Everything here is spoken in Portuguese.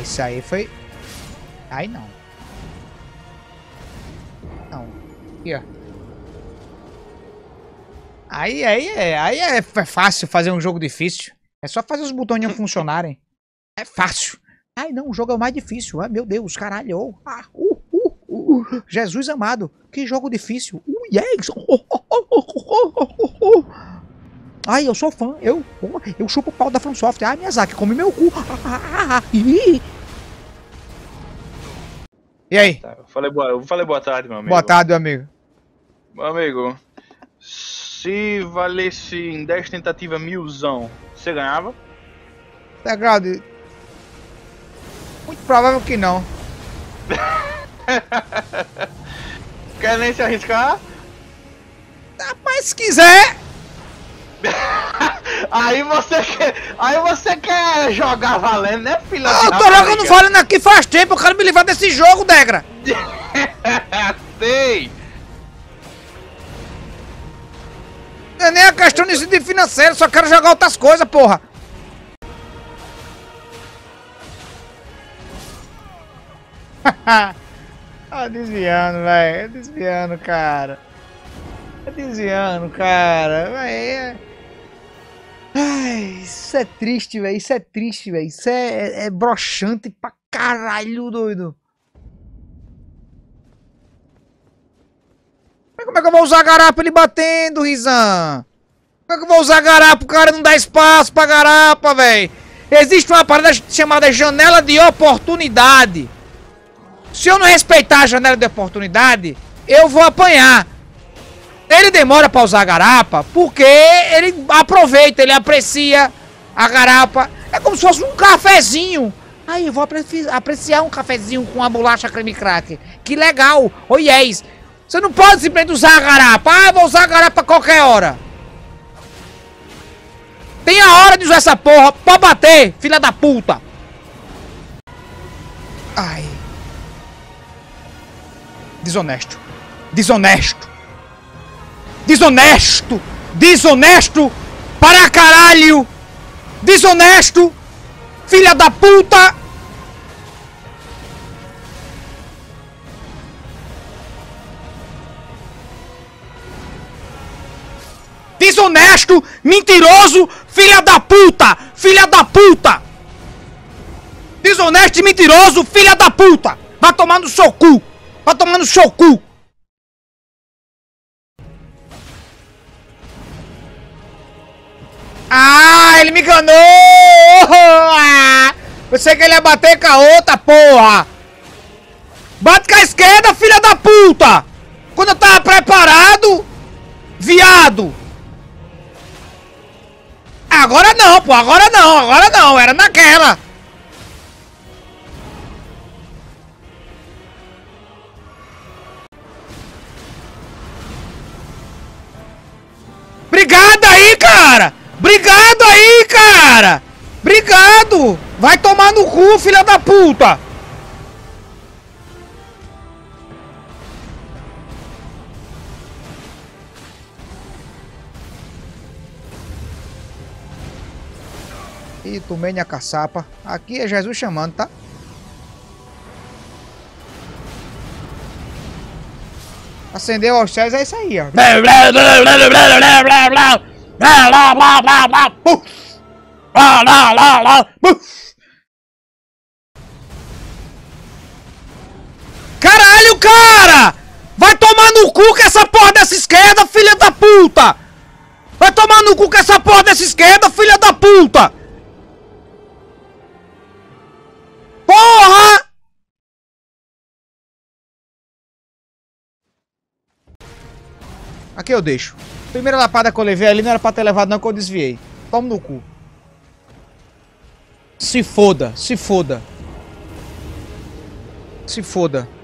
Isso aí foi... Aí não. Não. Aqui, ó. Aí é fácil fazer um jogo difícil. É só fazer os botões funcionarem. É fácil. Ai não, o jogo é o mais difícil. Ai meu Deus, caralho. Jesus amado. Que jogo difícil. Yes. Ai, eu sou fã. Eu chupo o pau da FromSoft. Ai, Miyazaki, come meu cu. E aí? Tá, eu falei boa tarde, meu amigo. Boa tarde, meu amigo. Meu amigo, se valesse em 10 tentativas 1000zão, você ganhava? Legal, muito provável que não. Quer nem se arriscar? Mas se quiser. Aí você quer jogar valendo, né, filha Eu tô jogando valendo aqui faz tempo, eu quero me livrar desse jogo, Degra. Sei. Não é nem a questão de financeiro, só quero jogar outras coisas, porra. Desviando, velho. Desviando, cara. Desviando, cara. Véio. Ai, isso é triste, velho. Isso é triste, velho. Isso é broxante pra caralho, doido. Como é que eu vou usar garapa ele batendo, Rizan? Como é que eu vou usar garapa? O cara não dá espaço pra garapa, velho. Existe uma parada chamada janela de oportunidade. Se eu não respeitar a janela de oportunidade, eu vou apanhar. Ele demora pra usar a garapa porque ele aproveita, ele aprecia a garapa. É como se fosse um cafezinho. Aí eu vou apreciar um cafezinho com uma bolacha creme cracker. Que legal. Oh yes. Você não pode simplesmente usar a garapa. Ah, eu vou usar a garapa a qualquer hora. Tem a hora de usar essa porra pra bater, filha da puta. Ai. Desonesto. Desonesto. Desonesto. Desonesto para caralho. Desonesto. Filha da puta. Desonesto, mentiroso, filha da puta! Filha da puta! Desonesto e mentiroso, filha da puta! Vai tomar no seu cu! Vai tomar no seu cu! Ah, ele me enganou! Pensei que ele ia bater com a outra, porra! Bate com a esquerda, filha da puta! Quando eu tava preparado, viado! Agora não, pô, agora não, era naquela. Obrigado aí, cara! Obrigado aí, cara! Obrigado! Vai tomar no cu, filha da puta! Ih, tomei minha caçapa. Aqui é Jesus chamando, tá? Acendeu aos céus, é isso aí, ó. Caralho, cara! Vai tomar no cu com essa porra dessa esquerda, filha da puta! Vai tomar no cu com essa porra dessa esquerda, filha da puta! Porra! Aqui eu deixo. Primeira lapada que eu levei ali não era pra ter levado não, que eu desviei. Toma no cu. Se foda, se foda. Se foda.